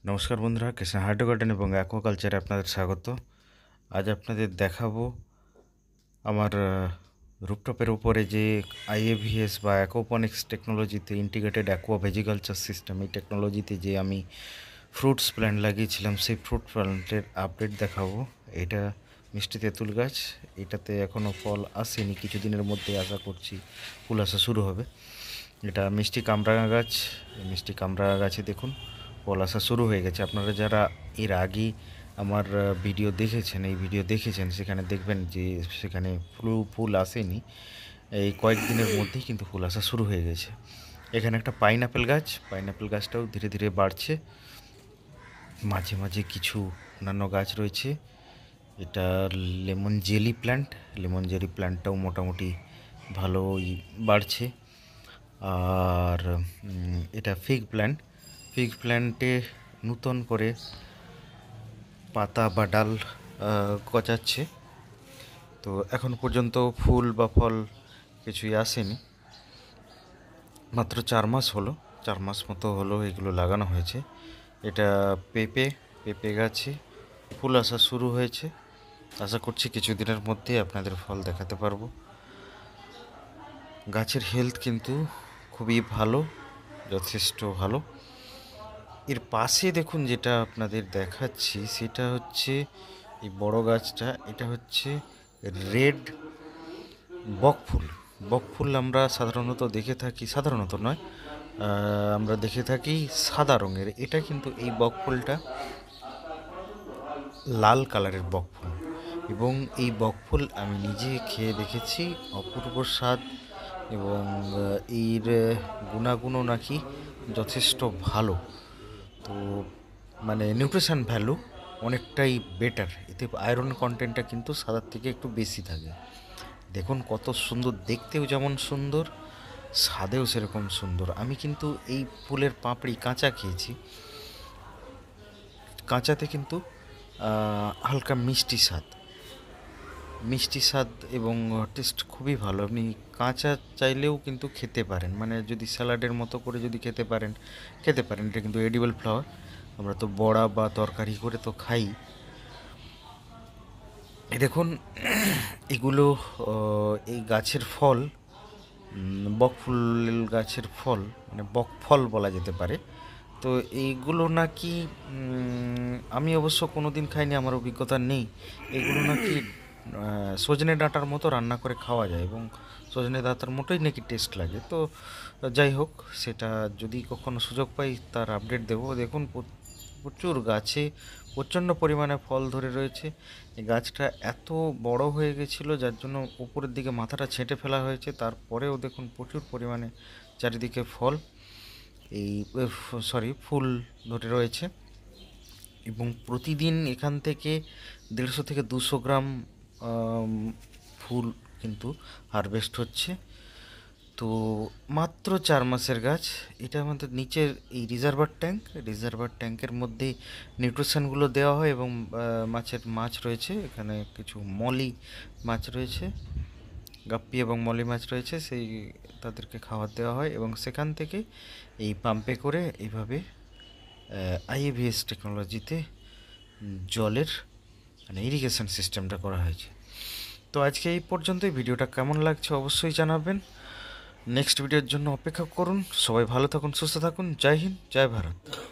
নমস্কার বন্ধুরা, Krishna hydro garden এবং অ্যাকোয়াকালচারে আপনাদের স্বাগত। আজ আপনাদের দেখাবো আমার রুফটপের উপরে যে আইএভিএস বা অ্যাকোপনিক্স টেকনোলজিতে ইন্টিগ্রেটেড অ্যাকোয়া ভেজিকালচার সিস্টেম, এই টেকনোলজিতে যে আমি ফ্রুটস প্ল্যান্ট লাগিয়েছিলাম সেই ফ্রুট প্ল্যান্টের আপডেট দেখাবো। এটা মিষ্টি তেঁতুল গাছ, এটাতে এখনও ফল আসেনি, কিছুদিনের মধ্যে আশা করছি ফুল আসা শুরু হবে। এটা মিষ্টি কামরাঙা গাছ, মিষ্টি কামরাঙা গাছে দেখুন ফল আসা শুরু হয়ে গেছে। আপনারা যারা এর আগে আমার ভিডিও দেখেছেন, এই ভিডিও দেখেছেন, সেখানে দেখবেন যে সেখানে ফুল আসেনি, এই কয়েকদিনের মধ্যেই কিন্তু ফুল আসা শুরু হয়ে গেছে। এখানে একটা পাইনঅ্যাপেল গাছটাও ধীরে ধীরে বাড়ছে, মাঝে মাঝে কিছু অন্যান্য গাছ রয়েছে। এটা লেমন জেলি প্ল্যান্টটাও মোটামুটি ভালোই বাড়ছে। আর এটা ফিগ প্ল্যান্টে নূতন করে পাতা বা ডাল গজাচ্ছে। তো এখন পর্যন্ত ফুল বা ফল কিছুই আসেনি, মাত্র 4 মাস মতো হলো এগুলো লাগানো হয়েছে। এটা পেঁপে গাছে ফুল আসা শুরু হয়েছে, আশা করছি কিছুদিনের মধ্যে আপনাদের ফল দেখাতে পারবো। গাছের হেলথ কিন্তু খুবই ভালো, যথেষ্ট ভালো। এর পাশে দেখুন যেটা আপনাদের দেখাচ্ছি সেটা হচ্ছে এই বড় গাছটা, এটা হচ্ছে রেড বকফুল। আমরা সাধারণত দেখে থাকি, সাধারণত নয়, আমরা দেখে থাকি সাদা রঙের। এটা কিন্তু এই বকফুলটা লাল কালারের বকফুল, এবং এই বকফুল আমি নিজে খেয়ে দেখেছি, অপূর্ব স্বাদ, এবং এর গুণাগুণও নাকি যথেষ্ট ভালো। তো মানে নিউট্রিশন ভ্যালু অনেকটাই বেটার, এতে আয়রন কন্টেন্টটা কিন্তু সাদার থেকে একটু বেশি থাকে। দেখুন কত সুন্দর, দেখতেও যেমন সুন্দর, স্বাদেও সেরকম সুন্দর। আমি কিন্তু এই ফুলের পাপড়ি কাঁচা খেয়েছি, কাঁচাতে কিন্তু হালকা মিষ্টি স্বাদ এবং টেস্ট খুবই ভালো। আপনি কাঁচা চাইলেও কিন্তু খেতে পারেন, মানে যদি স্যালাডের মতো করে যদি খেতে পারেন। এটা কিন্তু এডিবল ফ্লাওয়ার, আমরা তো বড়া বা তরকারি করে তো খাই। দেখুন এগুলো এই গাছের ফল, বকফুল গাছের ফল, মানে বকফল বলা যেতে পারে। তো এইগুলো নাকি আমি অবশ্য কোনো দিন খাইনি, আমার অভিজ্ঞতা নেই। এগুলো নাকি সজনে ডাঁটার মতো রান্না করে খাওয়া যায়, এবং সজনে ডাঁটার মতোই নাকি টেস্ট লাগে। তো যাই হোক, সেটা যদি কখনো সুযোগ পাই তার আপডেট দেবো। দেখুন প্রচুর গাছে প্রচণ্ড পরিমাণে ফল ধরে রয়েছে। এই গাছটা এত বড় হয়ে গেছিলো যার জন্য উপরের দিকে মাথাটা ছেঁটে ফেলা হয়েছে, তারপরেও দেখুন প্রচুর পরিমাণে চারিদিকে ফুল ধরে রয়েছে। এবং প্রতিদিন এখান থেকে 150 থেকে 200 গ্রাম ফুল কিন্তু হারভেস্ট হচ্ছে। তো মাত্র 4 মাসের গাছ। এটা আমাদের নিচের এই রিজার্ভার ট্যাঙ্কের মধ্যে নিউট্রিশনগুলো দেওয়া হয়, এবং মাছ রয়েছে এখানে, কিছু মলি মাছ রয়েছে, গাপ্পি এবং মলি মাছ রয়েছে, সেই তাদেরকে খাবার দেওয়া হয়, এবং সেখান থেকে এই পাম্পে করে এইভাবে আইএভিএস টেকনোলজিতে জলের মানে ইরিগেশন সিস্টেমটা করা হয়েছে। তো আজকে এই পর্যন্তই। ভিডিওটা কেমন লাগছে অবশ্যই জানাবেন। নেক্সট ভিডিওর জন্য অপেক্ষা করুন। সবাই ভালো থাকুন, সুস্থ থাকুন। জয় হিন্দ, জয় ভারত।